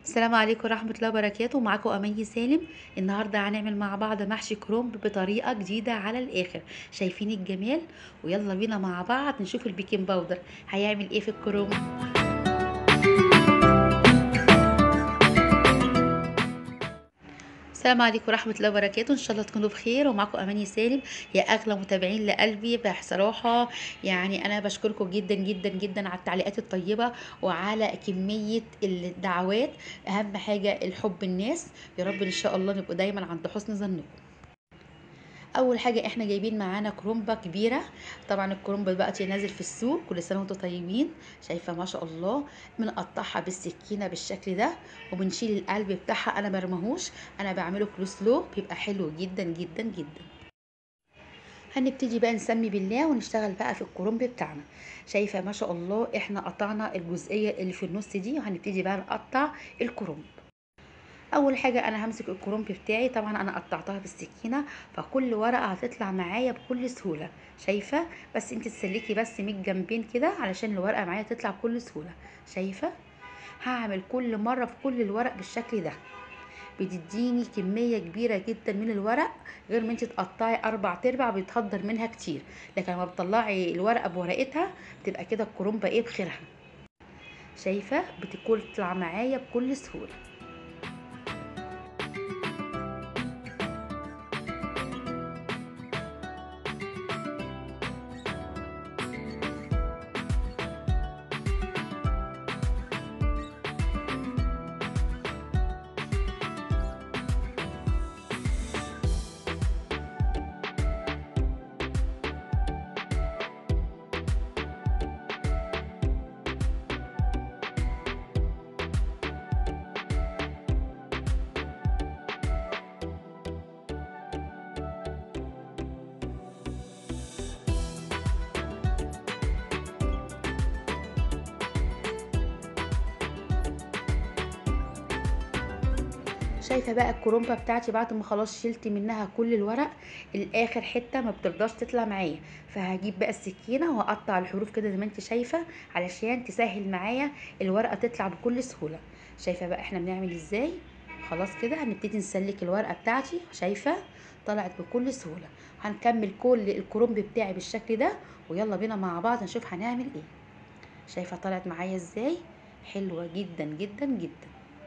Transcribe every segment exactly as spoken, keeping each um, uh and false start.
السلام عليكم ورحمة الله وبركاته. معاكم أماني سالم. النهاردة هنعمل مع بعض محشي كرنب بطريقة جديدة على الآخر. شايفين الجمال؟ ويلا بينا مع بعض نشوف البيكنج باودر هيعمل ايه في الكرنب. السلام عليكم ورحمة الله وبركاته. ان شاء الله تكونوا بخير، ومعاكم اماني سالم يا اغلى متابعين لقلبي. بصراحة يعني انا بشكركم جدا جدا جدا على التعليقات الطيبة وعلى كمية الدعوات. اهم حاجة الحب الناس. يا رب ان شاء الله نبقوا دايما عند حسن ظنكم. اول حاجه احنا جايبين معانا كرومبه كبيره. طبعا الكرومبه دلوقتي نازل في السوق، كل سنه وانتم طيبين. شايفه ما شاء الله. بنقطعها بالسكينه بالشكل ده، وبنشيل القلب بتاعها. انا مرمهوش، انا بعمله كلوسلو، بيبقى حلو جدا جدا جدا. هنبتدي بقى نسمي بالله ونشتغل بقى في الكرنب بتاعنا. شايفه ما شاء الله احنا قطعنا الجزئيه اللي في النص دي، وهنبتدي بقى نقطع الكرنب. اول حاجه انا همسك الكرنب بتاعي. طبعا انا قطعتها بالسكينه، فكل ورقه هتطلع معايا بكل سهوله. شايفه؟ بس انت تسلكي بس من الجنبين كده علشان الورقه معايا تطلع بكل سهوله. شايفه؟ هعمل كل مره في كل الورق بالشكل ده. بتديني كميه كبيره جدا من الورق، غير ما انت تقطعي اربع تربع بيتهدر منها كتير. لكن لما بتطلعي الورقه بورقتها بتبقى كده الكرنبه ايه بخيرها. شايفه؟ بتطلع معايا بكل سهوله. شايفه بقى الكرومبه بتاعتي بعد ما خلاص شلت منها كل الورق، الاخر حته ما بترضاش تطلع معايا. فهجيب بقى السكينه واقطع الحروف كده زي ما انت شايفه، علشان تسهل معايا الورقه تطلع بكل سهوله. شايفه بقى احنا بنعمل ازاي؟ خلاص كده هنبتدي نسلك الورقه بتاعتي. شايفه؟ طلعت بكل سهوله. هنكمل كل الكرومب بتاعي بالشكل ده، ويلا بينا مع بعض نشوف هنعمل ايه. شايفه طلعت معايا ازاي؟ حلوه جدا جدا جدا.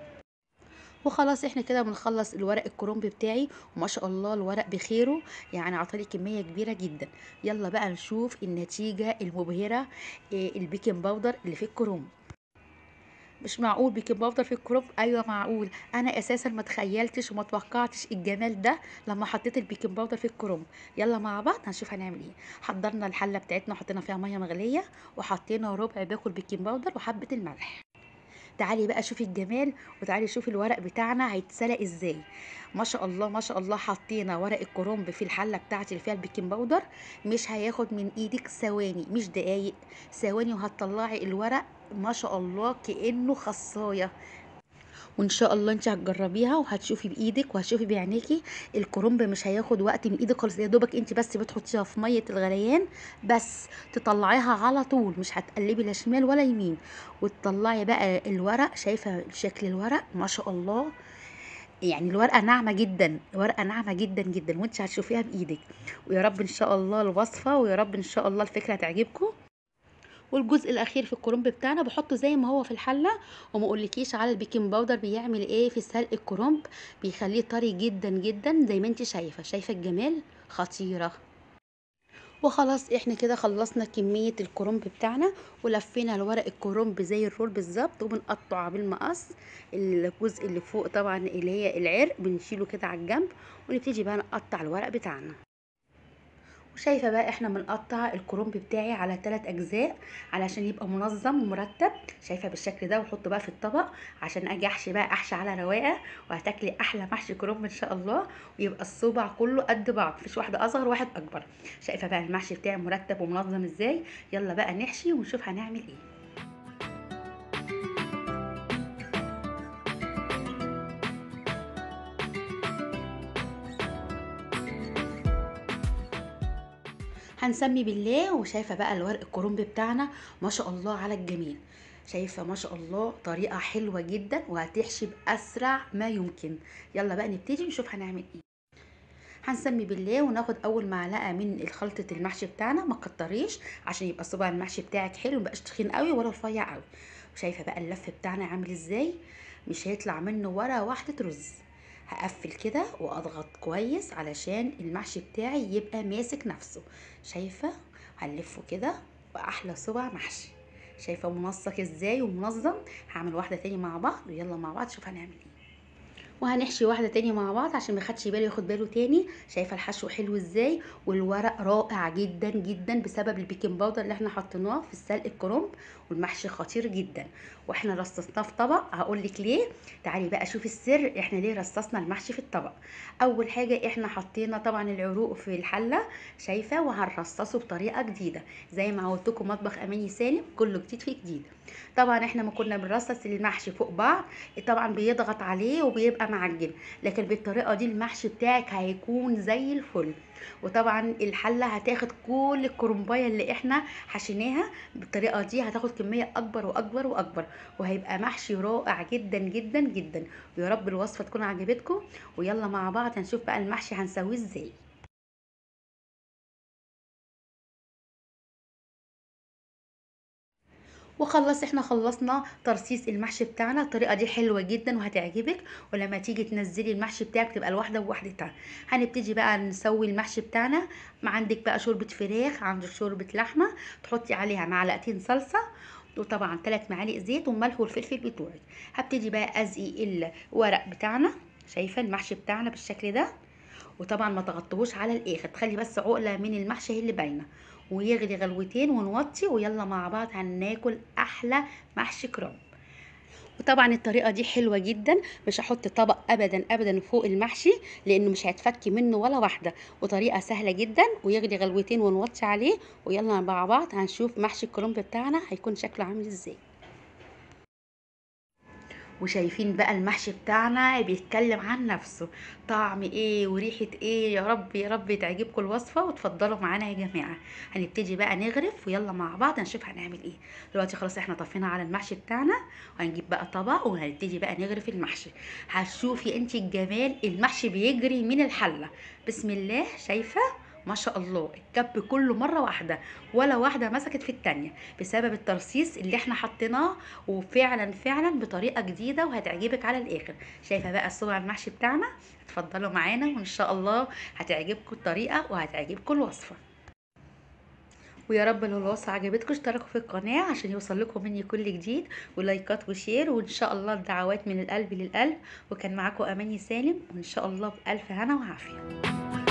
وخلاص احنا كده بنخلص الورق الكرنب بتاعي، وما شاء الله الورق بخيره. يعني عطالي كمية كبيرة جدا. يلا بقى نشوف النتيجة المبهرة. إيه البيكنج باودر اللي في الكرنب؟ مش معقول بيكنج باودر في الكرنب؟ ايوه معقول. انا اساسا ما تخيلتش وما توقعتش الجمال ده لما حطيت البيكنج باودر في الكرنب. يلا مع بعض هنشوف هنعمل ايه. حضرنا الحله بتاعتنا وحطينا فيها ميه مغليه، وحطينا ربع باكل بيكنج باودر وحبه الملح. تعالي بقى شوفي الجمال، وتعالي شوفي الورق بتاعنا هيتسلق ازاي. ما شاء الله ما شاء الله. حطينا ورق الكرنب في الحله بتاعتي اللي فيها البيكنج باودر. مش هياخد من ايدك ثواني، مش دقايق، ثواني وهتطلعي الورق ما شاء الله كانه خصايه. وان شاء الله انت هتجربيها وهتشوفي بايدك وهتشوفي بعينيكي. الكرنب مش هياخد وقت من ايدك خالص، يا دوبك انت بس بتحطيها في ميه الغليان بس، تطلعيها على طول، مش هتقلبي لا شمال ولا يمين، وتطلعي بقى الورق. شايفه شكل الورق؟ ما شاء الله. يعني الورقه ناعمه جدا، الورقه ناعمه جدا جدا، وانت هتشوفيها بايدك. ويا رب ان شاء الله الوصفه، ويا رب ان شاء الله الفكره تعجبكم. والجزء الاخير في الكرنب بتاعنا بحطه زي ما هو في الحله. وما اقولكيش على البيكنج باودر بيعمل ايه في سلق الكرنب. بيخليه طري جدا جدا زي ما انت شايفه. شايفه الجمال؟ خطيره. وخلاص احنا كده خلصنا كميه الكرنب بتاعنا، ولفينا الورق الكرنب زي الرول بالظبط، وبنقطعه بالمقص. الجزء اللي فوق طبعا اللي هي العرق بنشيله كده على الجنب، ونبتدي بقى نقطع الورق بتاعنا. وشايفه بقى احنا بنقطع الكرنب بتاعي على ثلاث اجزاء علشان يبقى منظم ومرتب. شايفه بالشكل ده، واحطه بقى في الطبق عشان اجي احشي بقى، احشي على رواقه، وهتاكلي احلى محشي كرنب ان شاء الله. ويبقى الصبع كله قد بعض، مفيش واحده اصغر واحد اكبر. شايفه بقى المحشي بتاعي مرتب ومنظم ازاي؟ يلا بقى نحشي ونشوف هنعمل ايه. هنسمي بالله. وشايفه بقى الورق الكرنب بتاعنا ما شاء الله على الجميل. شايفه ما شاء الله طريقه حلوه جدا وهتحشي باسرع ما يمكن. يلا بقى نبتدي نشوف هنعمل ايه. هنسمي بالله وناخد اول معلقه من خلطه المحشي بتاعنا، ما تكتريش عشان يبقى صباع المحشي بتاعك حلو، مبقاش تخين قوي ولا رفيع قوي. وشايفه بقى اللف بتاعنا عامل ازاي، مش هيطلع منه ولا واحده رز. هقفل كده واضغط كويس علشان المحشي بتاعي يبقى ماسك نفسه. شايفه هنلفه كده باحلى صباع محشي. شايفه منسق ازاي ومنظم. هعمل واحده تاني مع بعض، ويلا مع بعض شوف هنعمل ايه. وهنحشي واحده تاني مع بعض عشان ما خدش باله ياخد باله تاني. شايفه الحشو حلو ازاي، والورق رائع جدا جدا بسبب البيكنج باودر اللي احنا حطيناه في السلق الكرنب. والمحشي خطير جدا، واحنا رصصناه في طبق. هقول لك ليه. تعالي بقى شوفي السر احنا ليه رصصنا المحشي في الطبق. اول حاجه احنا حطينا طبعا العروق في الحله. شايفه وهنرصصه بطريقه جديده زي ما عودتكم مطبخ اماني سالم، كله جديد في جديد. طبعا احنا ما كنا بنرصص المحشي فوق بعض، طبعا بيضغط عليه وبيبقى معجن، لكن بالطريقه دي المحشي بتاعك هيكون زي الفل. وطبعا الحله هتاخد كل الكرنبايه اللي احنا حشيناها. بالطريقه دي هتاخد كميه اكبر واكبر واكبر، وهيبقى محشي رائع جدا جدا جدا. ويا رب الوصفه تكون عجبتكم. ويلا مع بعض هنشوف بقى المحشي هنسويه ازاي. وخلص احنا خلصنا ترصيص المحشي بتاعنا. الطريقه دي حلوه جدا وهتعجبك، ولما تيجي تنزلي المحشي بتاعك تبقى الواحده بوحدتها. هنبتدي بقى نسوي المحشي بتاعنا. ما عندك بقى شوربه فراخ، عندك شوربه لحمه، تحطي عليها معلقتين صلصه، وطبعا ثلاث معالق زيت والملح والفلفل بتوعك. هبتدي بقى ازقي الورق بتاعنا. شايفه المحشي بتاعنا بالشكل ده. وطبعا ما تغطوهوش على الاخر، تخلي بس عقله من المحشي هي اللي باينه. ويغلي غلوتين ونوطي، ويلا مع بعض هناكل احلى محشي كرنب. وطبعا الطريقه دي حلوه جدا، مش هحط طبق ابدا ابدا فوق المحشي لانه مش هيتفك منه ولا واحده. وطريقه سهله جدا، ويغلي غلوتين ونوطي عليه. ويلا مع بعض هنشوف محشي الكرنب بتاعنا هيكون شكله عامل ازاي. وشايفين بقى المحشي بتاعنا بيتكلم عن نفسه. طعم ايه وريحة ايه، يا رب يا رب تعجبكم الوصفة وتفضلوا معانا يا جماعة. هنبتدي بقى نغرف، ويلا مع بعض هنشوف هنعمل ايه. دلوقتي خلاص احنا طفينا على المحشي بتاعنا، وهنجيب بقى طبق وهنبتدي بقى نغرف المحشي. هتشوفي انت الجمال، المحشي بيجري من الحلة. بسم الله. شايفة ما شاء الله الكب كله مره واحده، ولا واحده مسكت في التانية بسبب الترصيص اللي احنا حطيناه. وفعلا فعلا بطريقه جديده وهتعجبك على الاخر. شايفه بقى الصبع المحشي بتاعنا. اتفضلوا معانا وان شاء الله هتعجبكم الطريقه وهتعجبكم الوصفه. ويا رب لو الوصفه عجبتكم اشتركوا في القناه عشان يوصل لكم مني كل جديد، ولايكات وشير، وان شاء الله الدعوات من القلب للقلب. وكان معاكم اماني سالم، وان شاء الله بالف هنا وعافيه.